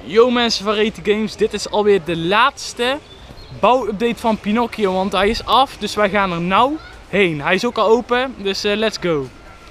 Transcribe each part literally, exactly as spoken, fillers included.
Yo mensen van Reti Games, dit is alweer de laatste bouwupdate van Pinocchio, want hij is af, dus wij gaan er nou heen. Hij is ook al open, dus uh, let's go.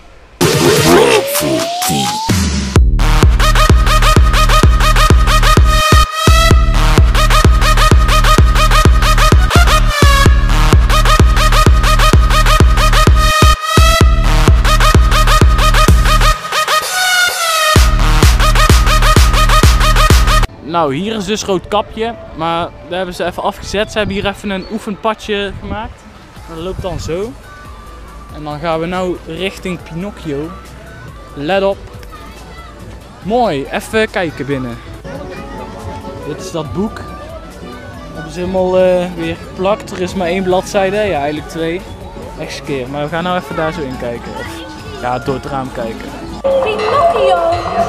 Nou, hier is dus Roodkapje, maar daar hebben ze even afgezet. Ze hebben hier even een oefenpadje gemaakt. Dat loopt dan zo. En dan gaan we nou richting Pinocchio. Let op. Mooi, even kijken binnen. Dit is dat boek. Dat hebben ze helemaal uh, weer geplakt. Er is maar één bladzijde, ja eigenlijk twee. Echt keer. Maar we gaan nou even daar zo in kijken. Of ja, door het raam kijken. Pinocchio!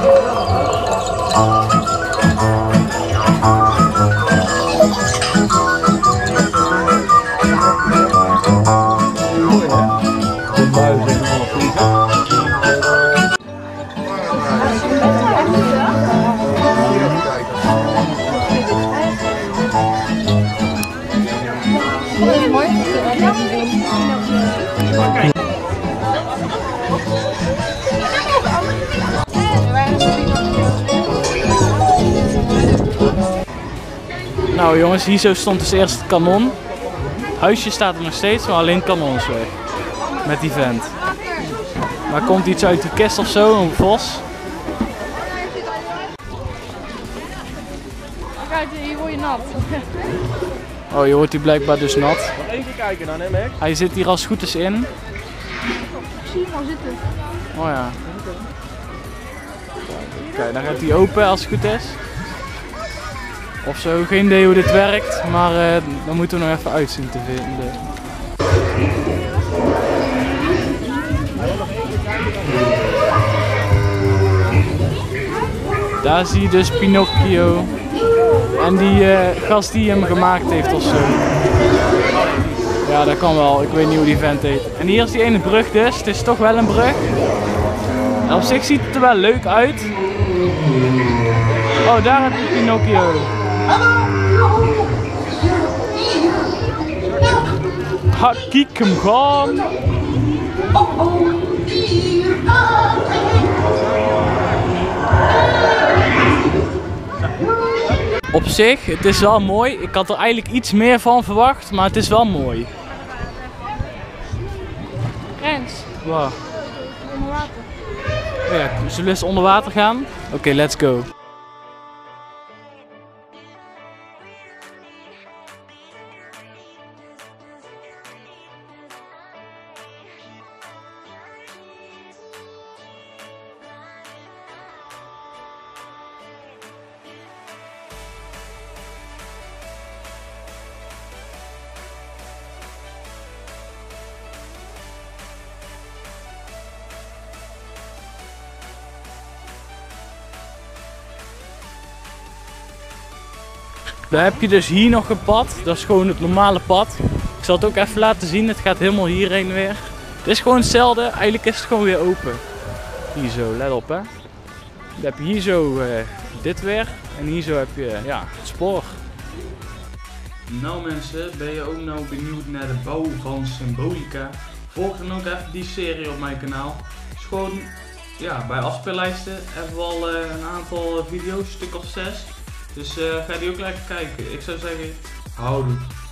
Nou jongens, hier zo stond dus eerst het kanon. Het huisje staat er nog steeds, maar alleen het kanon is weg. Met die vent. Maar komt iets uit de kist of zo, een vos. Kijk, hier word je nat. Oh, je wordt hier blijkbaar dus nat. Nog even kijken dan, hè, Mac? Hij zit hier als het goed is in. Ik zie hem al zitten. Oh ja. Kijk, dan gaat hij open als het goed is. Of zo, geen idee hoe dit werkt, maar uh, dan moeten we nog even uitzien te vinden. Daar zie je dus Pinocchio. En die uh, gast die hem gemaakt heeft of zo. Ja, dat kan wel, ik weet niet hoe die vent heet. En hier is die ene brug dus, het is toch wel een brug. En op zich ziet het er wel leuk uit. Oh, daar heb je Pinocchio. Ha, kijk hem gaan. Op zich, het is wel mooi. Ik had er eigenlijk iets meer van verwacht, maar het is wel mooi. Rens. Wow. Onder water. Oh ja, zullen we eens onder water gaan? Oké, okay, let's go. Dan heb je dus hier nog een pad, dat is gewoon het normale pad. Ik zal het ook even laten zien, het gaat helemaal hierheen weer. Het is gewoon hetzelfde, eigenlijk is het gewoon weer open. Hier zo, let op hè. Dan heb je hier zo uh, dit weer en hier zo heb je ja, het spoor. Nou mensen, ben je ook nou benieuwd naar de bouw van Symbolica? Volg dan ook even die serie op mijn kanaal. Het is gewoon, ja, bij afspeellijsten hebben we al uh, een aantal video's, een stuk of zes. Dus uh, ga die ook lekker kijken. Ik zou zeggen, houdoe.